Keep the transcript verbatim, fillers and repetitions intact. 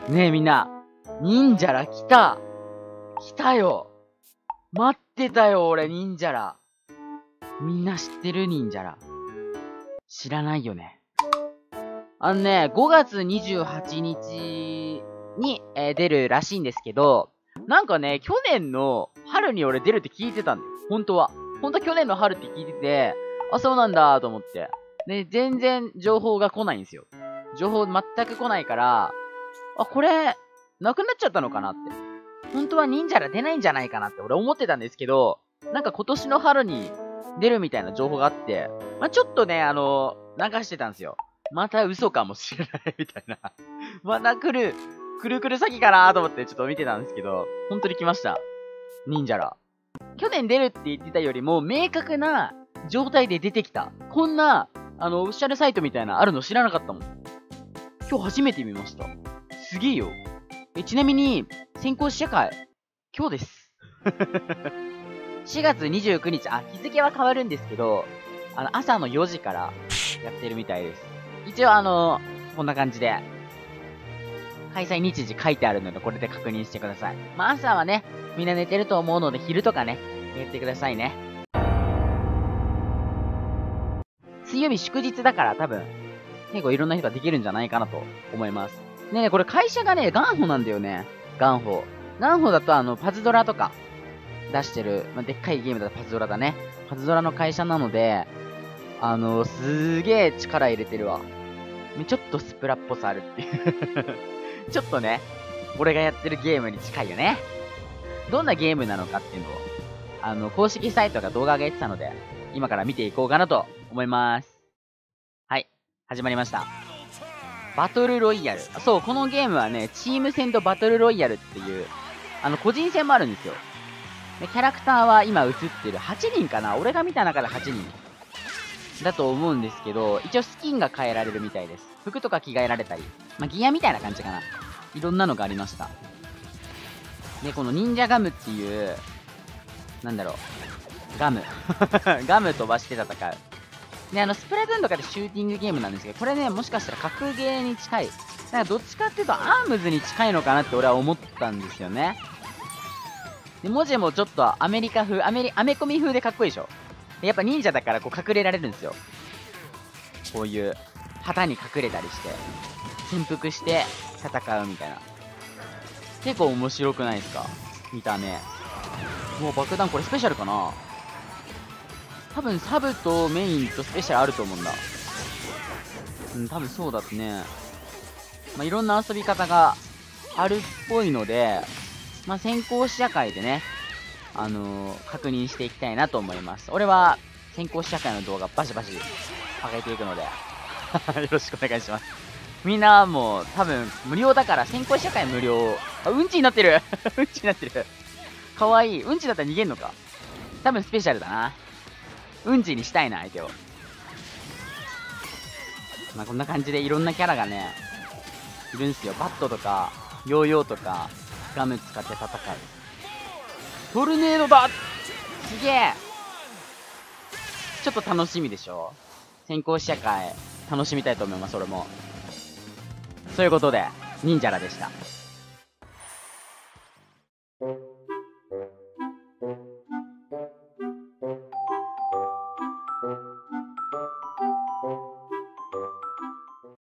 ねえみんな、忍者ら来た。来たよ。待ってたよ、俺、忍者ら。みんな知ってる忍者ら。知らないよね。あのね、ごがつにじゅうはちにちに、えー出るらしいんですけど、なんかね、去年の春に俺出るって聞いてたんだよ。本当は。本当は去年の春って聞いてて、あ、そうなんだと思って。で、全然情報が来ないんですよ。情報全く来ないから、あ、これ、なくなっちゃったのかなって。本当は忍者ら出ないんじゃないかなって俺思ってたんですけど、なんか今年の春に出るみたいな情報があって、まあ、ちょっとね、あの流してたんですよ。また嘘かもしれないみたいな。また来る、くるくる詐欺かなと思ってちょっと見てたんですけど、本当に来ました。忍者ら。去年出るって言ってたよりも明確な状態で出てきた。こんな、あの、オフィシャルサイトみたいなあるの知らなかったもん。今日初めて見ました。すげえよ。え、ちなみに、先行試写会、今日です。しがつにじゅうくにち、あ、日付は変わるんですけど、あの、朝のよじからやってるみたいです。一応あの、こんな感じで、開催日時書いてあるので、これで確認してください。まあ、朝はね、みんな寝てると思うので、昼とかね、やってくださいね。水曜日祝日だから多分、結構いろんな人ができるんじゃないかなと思います。ねえ、これ会社がね、ガンホなんだよね。ガンホ。ガンホだとあの、パズドラとか出してる、まあ、でっかいゲームだとパズドラだね。パズドラの会社なので、あの、すーげえ力入れてるわ。ちょっとスプラっぽさあるっていうちょっとね、俺がやってるゲームに近いよね。どんなゲームなのかっていうのを、あの、公式サイトが動画上げてたので、今から見ていこうかなと思います。はい、始まりました。バトルロイヤル。そう、このゲームはね、チーム戦とバトルロイヤルっていう、あの、個人戦もあるんですよ。で、キャラクターは今映ってるはちにんかな。俺が見た中ではちにん。だと思うんですけど、一応スキンが変えられるみたいです。服とか着替えられたり。まあ、ギアみたいな感じかな。いろんなのがありました。で、この忍者ガムっていう、なんだろう。ガム。ガム飛ばして戦う。で、あの、スプラトゥーンとかでシューティングゲームなんですけど、これね、もしかしたら格ゲーに近い。だからどっちかっていうと、アームズに近いのかなって俺は思ったんですよね。で、文字もちょっとアメリカ風、アメリ、アメコミ風でかっこいいでしょ。でやっぱ忍者だからこう隠れられるんですよ。こういう、旗に隠れたりして、潜伏して戦うみたいな。結構面白くないですか見た目。もう爆弾これスペシャルかな多分サブとメインとスペシャルあると思うんだ。うん、多分そうだってね。まあ、いろんな遊び方があるっぽいので、まあ、先行試写会でね、あのー、確認していきたいなと思います。俺は先行試写会の動画バシバシ上げていくので、よろしくお願いします。みんなもう多分無料だから先行試写会無料。あ、うんちになってるうんちになってる。かわいい。うんちだったら逃げんのか。多分スペシャルだな。うんちにしたいな、相手を。まあこんな感じでいろんなキャラがね、いるんすよ。バットとか、ヨーヨーとか、ガム使って戦う。トルネードだすげえちょっと楽しみでしょ先行試写会、楽しみたいと思います、俺も。そういうことで、忍者らでした。